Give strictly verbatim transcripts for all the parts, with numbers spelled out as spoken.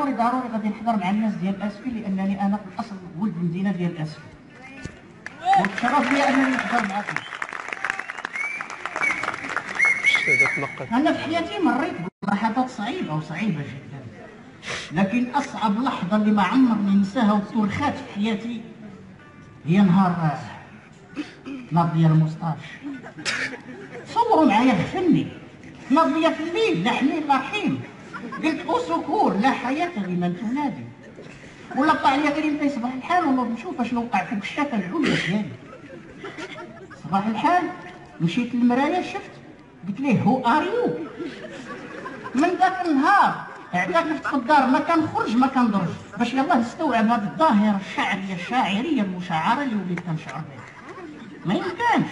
ضروري ضروري غادي نحضر مع الناس ديال اسفي، لانني انا في الاصل ولد المدينه ديال اسفي، والشرف لي انني نحضر معكم. انا في حياتي مريت بلحظات صعيبه وصعيبه جدا، لكن اصعب لحظه اللي ما عمرني ننساها وتورخات في حياتي هي نهار ناض ليا الموسطاج. صوروا معايا غفلني، ناض ليا في الليل، لا حميل لا رحيم، قلت او سكور لا حياه لمن تنادي، ولا طلع عليا غير انت صباح الحال ونوض نشوف اشنو وقع فوق الشافه العليا ديالي. صباح الحال مشيت للمرايه شفت، قلت ليه هو ار يو. من ذاك النهار عكفت في الدار، ما كنخرج ما كندرج باش يلاه نستوعب هذه الظاهره الشعريه الشاعريه المشعره اللي وليت كنشعر بها. ما يمكنش.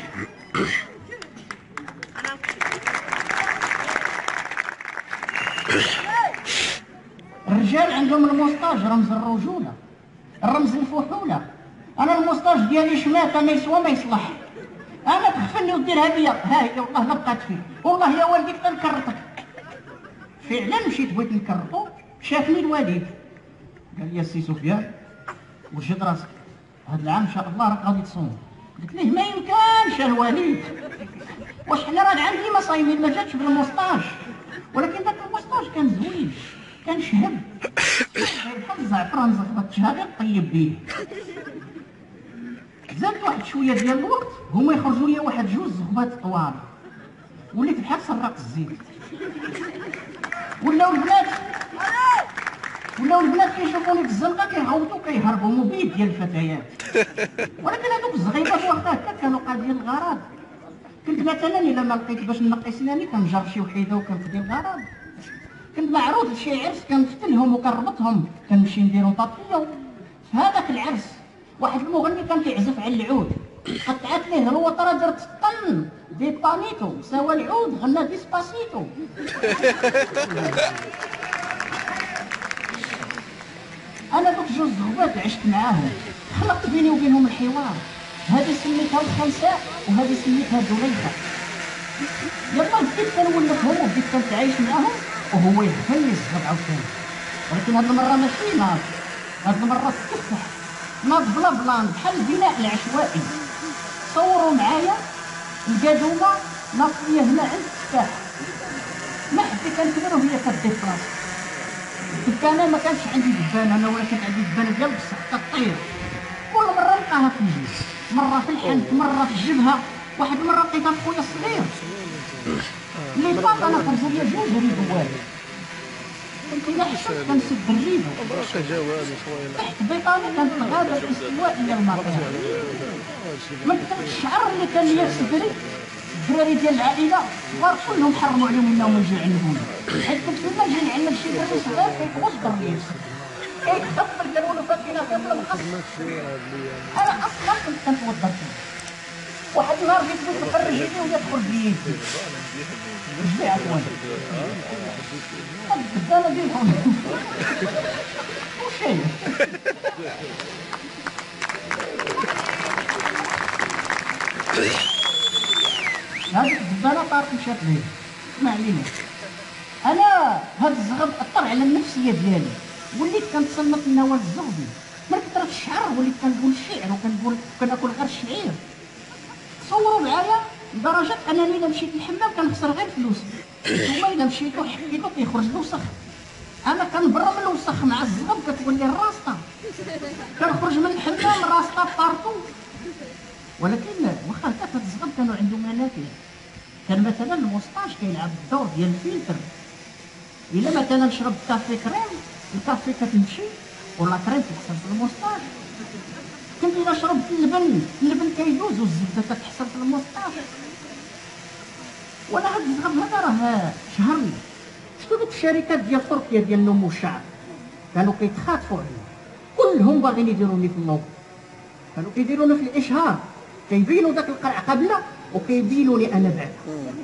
الرجال عندهم الموسطاج رمز الرجوله، الرمز الفحوله. انا الموسطاج ديالي شماته ما يسوى ما يصلح. انا تغفلني وديرها بيا، ها هي والله لا بقات فيه، والله يا والديك تنكرتك. فعلا مشيت بغيت نكرطو، شافني الوالد قال لي السي سفيان وجد راسك، هذا العام ان شاء الله راك غادي تصوم. قلت ليه ما يمكنش الوالد، واش حنا راه عندي مصايمين ما جاتش بالموسطاج، ولكن ذاك الموسطاج كان زوين، كان شهب بحال الزعفران زغبط غير طيب بيه. زادت واحد شويه ديال الوقت هما يخرجوا لي واحد جوج زغبات طوال، وليت بحال سراق الزيت. ولاو البنات ولاو البنات كيشوفوني في الزنقه كيهوطوا كيهربوا مبيد ديال الفتيات، ولكن هذوك الزغيبات واخا هكا كانوا قاضيين الغرض. كنت مثلا الا ما لقيت باش نقي سناني كنجر شي وحيده وكنفدي الغرض. كنت معروض لشي عرس كنفتلهم وكنربطهم، كنمشي نديرو طاطيه. في هذاك العرس واحد المغني كان كيعزف على العود، قطعت ليه الوتره درت الطن دي بانيتو سوا العود غنى ديسباسيتو. انا دوك جوج زغبات عشت معاهم، خلقت بيني وبينهم الحوار. هذه سميتها الخنساء وهذه سميتها دليفه. يلا بديت كنولفهم وبديت كنتعايش معاهم وهو يغفلني الزغب عاوتاني، ولكن هاد المره ماشي ناض، هاد المره استفتح ناض بلا بلان بحال البناء العشوائي. صوروا معايا القادومه ناض ليا هنا عند التفاح، ما حد كنكبر وهي كدي بلاصه. الدبانه ما كانش عندي دبانه انا، ولا كانت عندي دبانه ديال بصح كطير. كل مره نلقاها في الجيب، مره في الحنك مره في الجبهه. واحد المره لقيتها في خويا الصغير اللي فاق انا خرجوا لي جوج ريدوات، كنت الا حشمت كنسد الريدو تحت بيطاني كانت الغابه الاستوائيه المطيره. من كثر الشعر اللي كان ليا في صدري الدراري ديال العائله صغار كلهم حرموا عليهم انهم يجيو يعنفوني، حيت كنت لما نجي نعنف شي دري صغير كيبغوا الضرير كيتقبل كنولو فاكينه كامله القص. انا اصلا كنت كنتوضر فيه. واحد النهار جيت بغيت نخرج يدي وهي تخرج لي يدي رجلي عفوا الدبانه ديالهم وش هي؟ هذيك الدبانه طارت مشات ليه. ما علينا، انا هاد الزغب اثر على النفسيه ديالي، وليت كنتصنت النواه الزغبي من كثرة الشعر، وليت كنقول الشعر وكنقول كناكل غير الشعير. تصوروا معايا لدرجه انني الا مشيت للحمام كنخسر غير فلوسي، ثم الا مشيتو حكيتو كيخرج الوسخ. انا كنبرم الوسخ مع الزغب كتولي الراسطه، كنخرج من الحمام راسطه بارتو. ولكن واخا هكا هاد الزغب كانوا عندهم منافع. كان مثلا الموسطاج كيلعب الدور ديال الفلتر. الا مثلا شربت كافي كريم الكافي كتمشي ولا كريم كتحصل في الموسطاج. كنت الا شربت اللبن اللبن كيدوز والزبده كتحصل في الموسطاج. وانا هاد الزغب هذا راه شهرني. شفتوا دوك الشركات ديال تركيا ديال نمو الشعر كانوا كيتخاطفوا عليا، كلهم باغيين يديروني في اللوب، كانوا كيديروني في الاشهار، كيبينوا داك القرع قبله وكيبينوني انا بعد.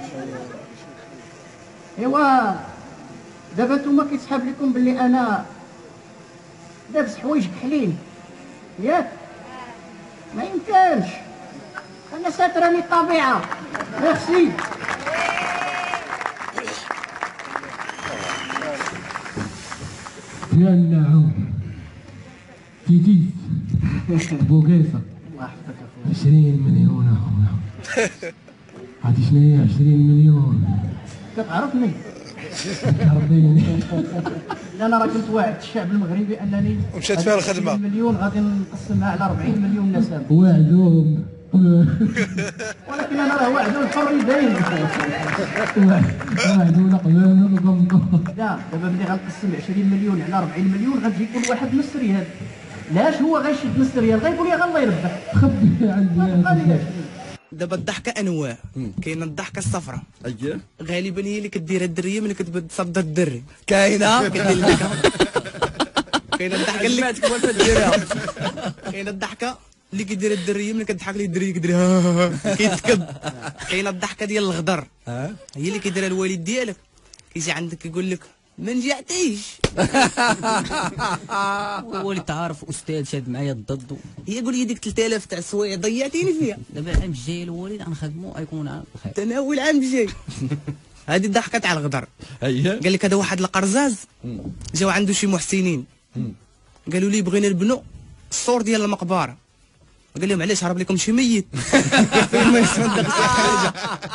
ايوا دابا نتوما كيتسحاب لكم باللي انا لابس حوايج كحلين ياك؟ ما يمكنش، انا ساتراني الطبيعه. ميرسي. يا النعوم تيتيس بوقيصة الله يحفظك اخويا. عشرين مليون اخويا. عادي شنو هي عشرين مليون؟ كتعرفني؟ كربيني. لا انا راه كنت واعد الشعب المغربي انني ومشات فيها الخدمه مليون غادي نقسمها على أربعين مليون نسمه. وعدهم ولكن انا راه وعد الحر يبين. وعدونا قبل نقبضوا. لا دابا ملي غنقسم عشرين مليون على أربعين مليون غتجي كل واحد نص ريال. لاش هو غيشد نص ريال غيقول لي الله يربح. خبي عندي. دابا الضحكه انواع، كاينه الضحكه الصفراء اييه غالبا هي اللي كديرها الدريه ملي كتصدر الدري. كاينه كدير الضحكه. كاينه الضحكه اللي سمعتك وانت ديرها. كاينه الضحكه اللي كيدير الدريه ملي كتضحك ليه الدري كيدير كيتكب. كاينه الضحكه ديال الغدر هي اللي كيديرها الوالد ديالك، كيجي عندك كيقول لك ما نجعتيش. هو اللي تعرف استاذ شاد معايا الضد. هي يقول لي ديك ثلاثة آلاف تاع السوايع ضيعتيني فيها. دابا العام الجاي الوالد غنخدمو غيكون عام بخير. تناول العام الجاي. هذه الضحكه تاع الغدر. اييه قال لك هذا واحد القرزاز جاو عنده شي محسنين قالوا لي بغينا نبنوا السور ديال المقبره. قال لهم علاش هرب لكم شي ميت فين ما يصدق شي حاجه.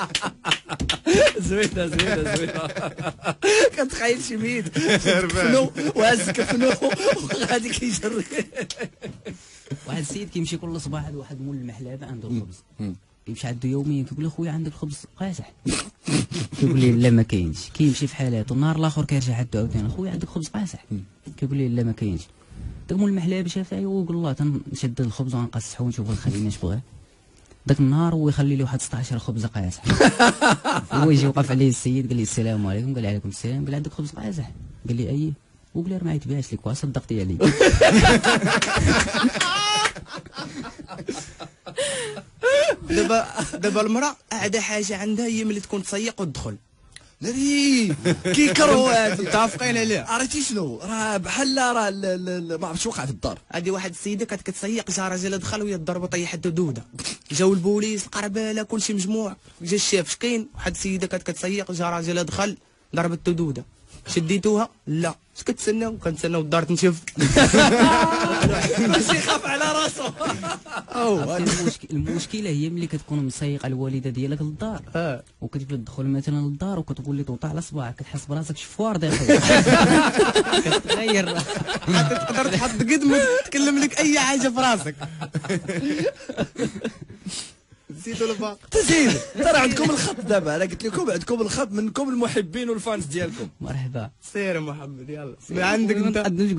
زوينه زوينه زوينه. كتخيل شي ميت كفنو وهز كفنو وغادي كيجري. واحد السيد كيمشي كل صباح عند واحد مول المحلابه عنده الخبز، كيمشي عنده يوميا كيقول له خويا عندك الخبز قاصح؟ كيقول لي لا ما كاينش. كيمشي في حالاته النهار الاخر كيرجع عنده عاوتاني خويا عندك خبز قاصح؟ كيقول لي لا ما كاينش. داك مول المحلابه شاف ايوا وقال الله تنشد الخبز ونقصحو ونشوف الخلينا اش بغاه. داك النهار هو يخلي لي واحد ستطاش خبز قاصح. هو يجي وقف عليه السيد قال لي السلام عليكم. قال عليكم السلام. قال عندك خبز قاصح؟ قال لي اييه. وقال لي راه ما يتباعش لك وصدقتي عليه. دابا دابا المراه اعدى حاجه عندها هي ملي تكون تسيق وتدخل. ناري كيكرهوا هادي. متفقين عليه. عرفتي شنو راه بحال راه ما عرفتش وقع في الدار. هادي واحد السيده كانت كتسيق جا راجل دخل وهي ضربه طيحت دوده. جاو البوليس القرباله كلشي مجموع. جا الشاف شكاين واحد السيده كانت كتسيق جا راجل دخل ضربت دوده. شديتوها؟ لا. اش كتسناو؟ كنتسناو الدار تنشف. ماشي يخاف على راسو. المشكل المشكله هي ملي كتكون مسيقه الوالده ديالك للدار اه وكتبدا تدخل مثلا للدار وكتقول لي توطى على صباعك كتحس براسك شفوار داخل. كتغير. تقدر تحط قدمك تكلم لك اي حاجه في راسك. نسيتو الباقي. تزيد ترى عندكم الخط دابا. انا قلت لكم عندكم الخط منكم المحبين والفانز ديالكم. مرحبا. سير محمد يلا من عندك انت.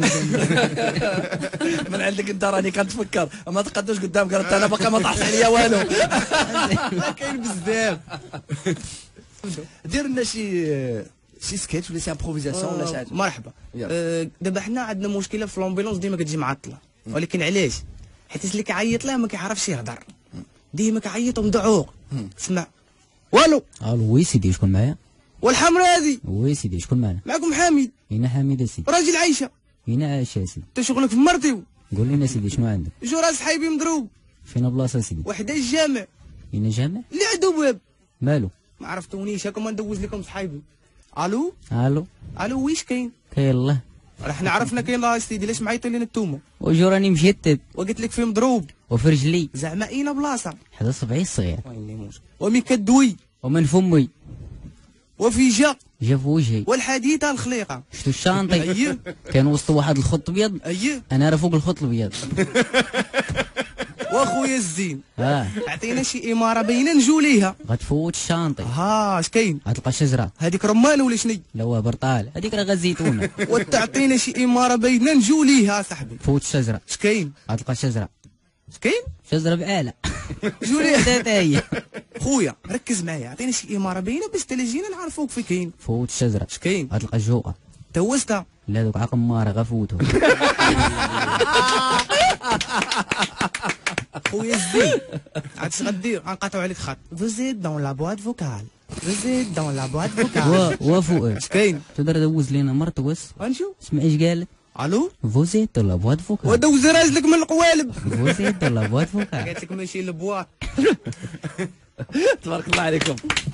من عندك انت راني كنتفكر ما تقدوش قدام. قالت انا باقي ما طاحش عليا والو. كاين بزاف. دير لنا شي شي سكيتش ولا شي امبروفيزاسيون ولا شي حاجه. مرحبا. أه دابا حنا عندنا مشكله في لومبيلونس ديما كتجي معطله. ولكن علاش؟ حيت اللي كيعيط له ما كيعرفش يهضر. ديما كيعيط ومدعوق. اسمع والو. الو وي سيدي شكون معايا؟ والحمراء هذه. وي سيدي شكون معنا؟ معكم حميد. هنا حميد سيدي. راجل عايشه. هنا عايشه سيدي. انت شغلك في مرتي. قول لنا سيدي شنو عندك؟ جو راس حايبي مضروب. فين بلاصه سيدي؟ وحده الجامع. هنا جامع؟ اللي عنده باب. مالو؟ ما عرفتونيش هاكم ندوز لكم صحايبي. الو الو الو ويش كاين؟ كاين الله. راه حنا عرفنا كاين الله سيدي علاش معيطين لنا التومه. وجو راني مشتت وقلت لك فيه مضروب. وفي رجلي زعما اين بلاصه؟ حدا صبعي الصغير. ويلي موش. ومن كدوي. ومن فمي. وفي جا. جا في وجهي. والحديثه الخليقه. شفتو الشانطي؟ اييه. كان وسط واحد الخط ابيض. اييه. انا راه فوق الخط الابيض. واخويا الزين. اه عطينا شي اماره باينه نجو ليها. غتفوت الشانطي. ها اش كاين؟ غتلقى شجره. هذيك رمان ولا شني؟ لا هو برطال. هذيك راه غا زيتونه. وتعطينا شي اماره باينه نجو ليها صاحبي. فوت الشجره. اش كاين؟ غتلقى شجره. اش كاين؟ شجره بعاله. جو ليها. حتى هي. خويا ركز معايا عطينا شي اماره باينه باش تلا جينا نعرفوك في كاين. فوت الشجره. اش كاين؟ غتلقى الجوقه. توزتها. لا دوك عقماره غا فوتو. خويا الزين عاد اش غدير؟ غنقاطعو عليك خط. فوزيت دون لا بواط فوكال. فوزيت دون لا بواط فوكال. وا فوق. اش كاين؟ تقدر دوز لينا مرتوس. غنشوف. اسمع ايش قالت. الو فوزيت دون لا بواط فوكال. ودوز راجلك من القوالب. فوزيت دون لا بواط فوكال. قالت لك ماشي لبواط. تبارك الله عليكم.